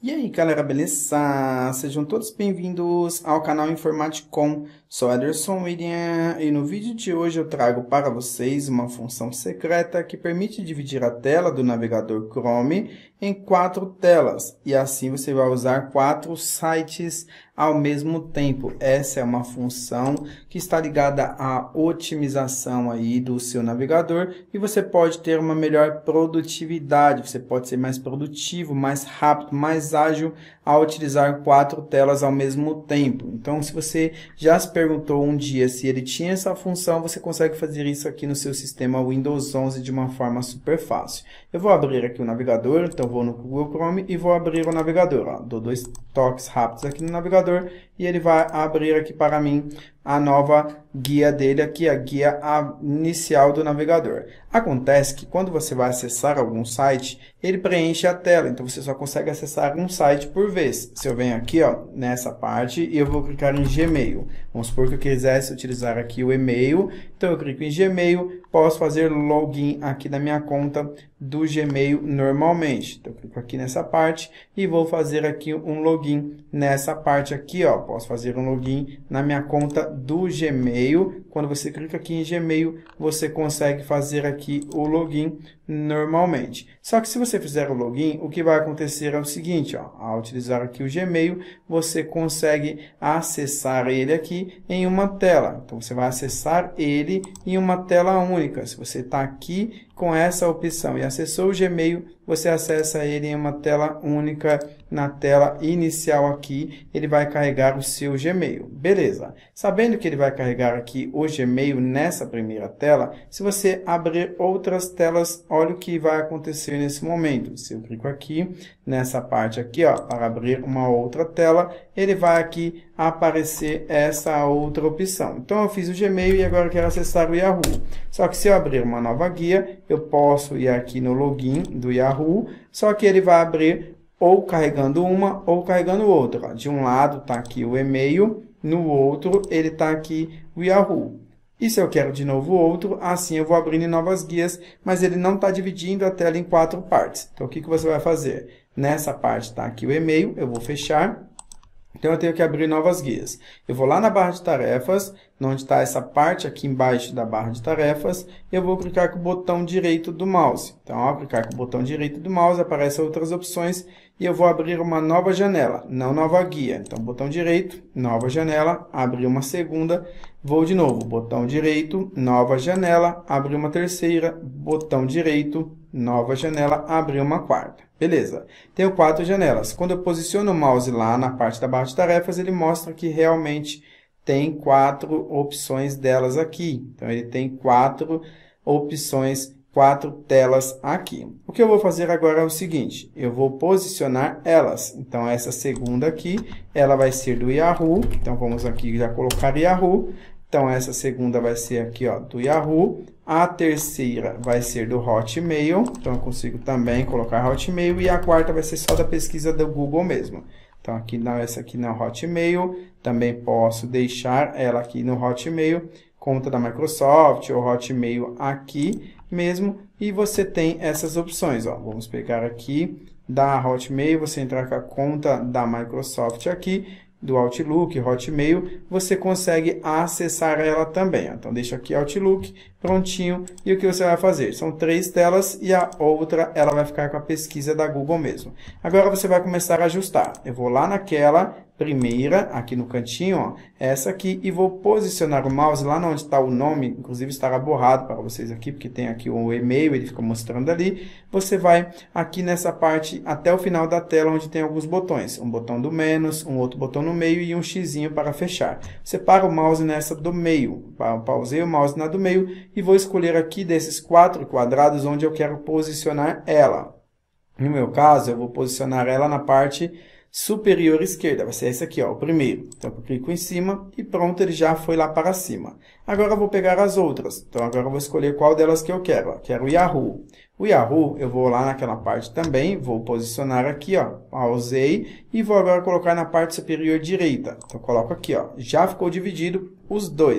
E aí, galera, beleza? Sejam todos bem-vindos ao canal Informaticom. Sou Ederson William e no vídeo de hoje eu trago para vocês uma função secreta que permite dividir a tela do navegador Chrome em 4 telas. E assim você vai usar 4 sites ao mesmo tempo. Essa é uma função que está ligada à otimização aí do seu navegador e você pode ter uma melhor produtividade. Você pode ser mais produtivo, mais rápido, mais ágil ao utilizar 4 telas ao mesmo tempo. Então, se você já se perguntou um dia se ele tinha essa função, você consegue fazer isso aqui no seu sistema Windows 11 de uma forma super fácil. Eu vou abrir aqui o navegador, então vou no Google Chrome e vou abrir o navegador. Ó. Dou 2 toques rápidos aqui no navegador e ele vai abrir aqui para mim a nova guia dele aqui, a guia inicial do navegador. Acontece que quando você vai acessar algum site, ele preenche a tela, então você só consegue acessar um site por vez. Se eu venho aqui, ó, nessa parte, e eu vou clicar em Gmail. Vamos supor que eu quisesse utilizar aqui o e-mail, então eu clico em Gmail, posso fazer login aqui da minha conta do Gmail normalmente. Então eu clico aqui nessa parte e vou fazer aqui um login nessa parte aqui, ó. Posso fazer um login na minha conta do Gmail. Quando você clica aqui em Gmail, você consegue fazer aqui o login normalmente. Só que se você fizer o login, o que vai acontecer é o seguinte, ó, ao utilizar aqui o Gmail, você consegue acessar ele aqui em uma tela. Então, você vai acessar ele em uma tela única. Se você está aqui com essa opção e acessou o Gmail, você acessa ele em uma tela única, na tela inicial aqui, ele vai carregar o seu Gmail. Beleza. Sabendo que ele vai carregar aqui o Gmail nessa primeira tela, se você abrir outras telas, olha o que vai acontecer nesse momento. Se eu clico aqui, nessa parte aqui, ó, para abrir uma outra tela, ele vai aqui aparecer essa outra opção. Então, eu fiz o Gmail e agora eu quero acessar o Yahoo. Só que se eu abrir uma nova guia, eu posso ir aqui no login do Yahoo, só que ele vai abrir ou carregando uma ou carregando outra. De um lado está aqui o e-mail, no outro ele está aqui o Yahoo. E se eu quero de novo outro, assim eu vou abrindo em novas guias, mas ele não está dividindo a tela em 4 partes. Então, o que você vai fazer? Nessa parte está aqui o e-mail, eu vou fechar. Então, eu tenho que abrir novas guias. Eu vou lá na barra de tarefas, onde está essa parte aqui embaixo da barra de tarefas, e eu vou clicar com o botão direito do mouse. Então, ao clicar com o botão direito do mouse, aparecem outras opções, e eu vou abrir uma nova janela, não nova guia. Então, botão direito, nova janela, abrir uma segunda, vou de novo, botão direito, nova janela, abrir uma terceira, botão direito, nova janela, abrir uma quarta. Beleza. Tenho 4 janelas. Quando eu posiciono o mouse lá na parte da barra de tarefas, ele mostra que realmente tem 4 opções delas aqui. Então, ele tem 4 opções, 4 telas aqui. O que eu vou fazer agora é o seguinte, eu vou posicionar elas. Então, essa segunda aqui, ela vai ser do Yahoo. Então, vamos aqui já colocar Yahoo. Então, essa segunda vai ser aqui, ó, do Yahoo. A terceira vai ser do Hotmail. Então, eu consigo também colocar Hotmail. E a quarta vai ser só da pesquisa do Google mesmo. Então, aqui não, essa aqui não é Hotmail. Também posso deixar ela aqui no Hotmail. Conta da Microsoft ou Hotmail aqui mesmo. E você tem essas opções, ó. Vamos pegar aqui da Hotmail. Você entrar com a conta da Microsoft aqui, do Outlook, Hotmail, você consegue acessar ela também. Então, deixa aqui Outlook, prontinho. E o que você vai fazer? São 3 telas e a outra, ela vai ficar com a pesquisa da Google mesmo. Agora, você vai começar a ajustar. Eu vou lá naquela primeira, aqui no cantinho, ó, essa aqui, e vou posicionar o mouse lá onde está o nome, inclusive estará borrado para vocês aqui, porque tem aqui o e-mail, ele fica mostrando ali. Você vai aqui nessa parte até o final da tela, onde tem alguns botões. Um botão do menos, um outro botão no meio e um xizinho para fechar. Você para o mouse nessa do meio. Pausei o mouse na do meio e vou escolher aqui desses 4 quadrados onde eu quero posicionar ela. No meu caso, eu vou posicionar ela na parte superior esquerda, vai ser esse aqui, ó, o primeiro. Então, eu clico em cima e pronto, ele já foi lá para cima. Agora, eu vou pegar as outras. Então, agora eu vou escolher qual delas que eu quero. Ó. Quero o Yahoo. O Yahoo, eu vou lá naquela parte também, vou posicionar aqui, ó, pausei, e vou agora colocar na parte superior direita. Então, eu coloco aqui, ó, já ficou dividido os dois.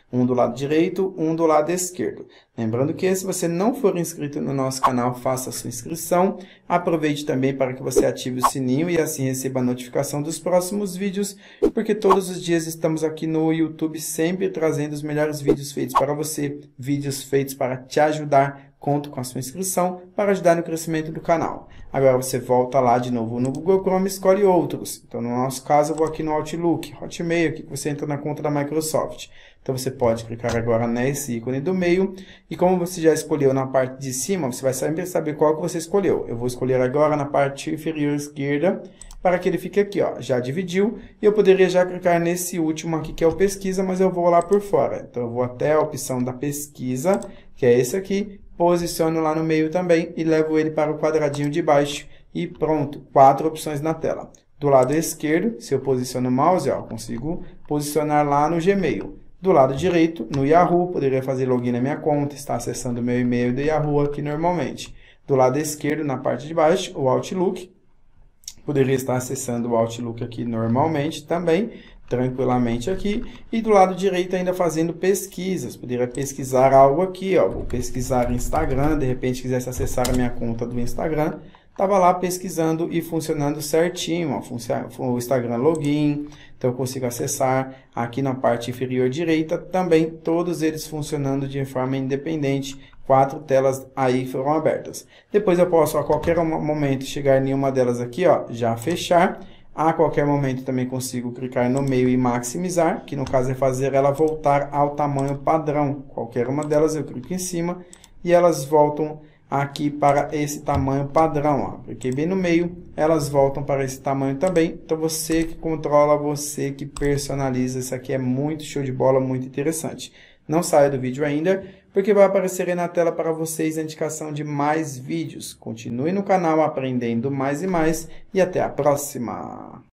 Um do lado direito, um do lado esquerdo. Lembrando que se você não for inscrito no nosso canal, faça a sua inscrição. Aproveite também para que você ative o sininho e assim receba a notificação dos próximos vídeos, porque todos os dias estamos aqui no YouTube sempre trazendo os melhores vídeos feitos para você, vídeos feitos para te ajudar. Conto com a sua inscrição para ajudar no crescimento do canal. Agora você volta lá de novo no Google Chrome e escolhe outros. Então, no nosso caso, eu vou aqui no Outlook, Hotmail, aqui que você entra na conta da Microsoft. Então, você pode clicar agora nesse ícone do meio. E como você já escolheu na parte de cima, você vai sempre saber qual que você escolheu. Eu vou escolher agora na parte inferior esquerda, para que ele fique aqui, ó, já dividiu. E eu poderia já clicar nesse último aqui, que é o pesquisa, mas eu vou lá por fora. Então, eu vou até a opção da pesquisa, que é esse aqui. Posiciono lá no meio também e levo ele para o quadradinho de baixo e pronto, 4 opções na tela. Do lado esquerdo, se eu posiciono o mouse, ó, consigo posicionar lá no Gmail. Do lado direito, no Yahoo, poderia fazer login na minha conta, estar acessando o meu e-mail do Yahoo aqui normalmente. Do lado esquerdo, na parte de baixo, o Outlook, poderia estar acessando o Outlook aqui normalmente também, tranquilamente aqui, e do lado direito ainda fazendo pesquisas, poderia pesquisar algo aqui, ó, vou pesquisar Instagram, de repente quisesse acessar a minha conta do Instagram, estava lá pesquisando e funcionando certinho, ó, o Instagram login, então eu consigo acessar aqui na parte inferior direita, também todos eles funcionando de forma independente, 4 telas aí foram abertas. Depois eu posso a qualquer momento chegar em uma delas aqui, ó, já fechar. A qualquer momento também consigo clicar no meio e maximizar, que no caso é fazer ela voltar ao tamanho padrão. Qualquer uma delas eu clico em cima e elas voltam aqui para esse tamanho padrão. Ó. Cliquei bem no meio, elas voltam para esse tamanho também. Então você que controla, você que personaliza. Isso aqui é muito show de bola, muito interessante. Não saia do vídeo ainda, porque vai aparecer aí na tela para vocês a indicação de mais vídeos. Continue no canal aprendendo mais e mais e até a próxima!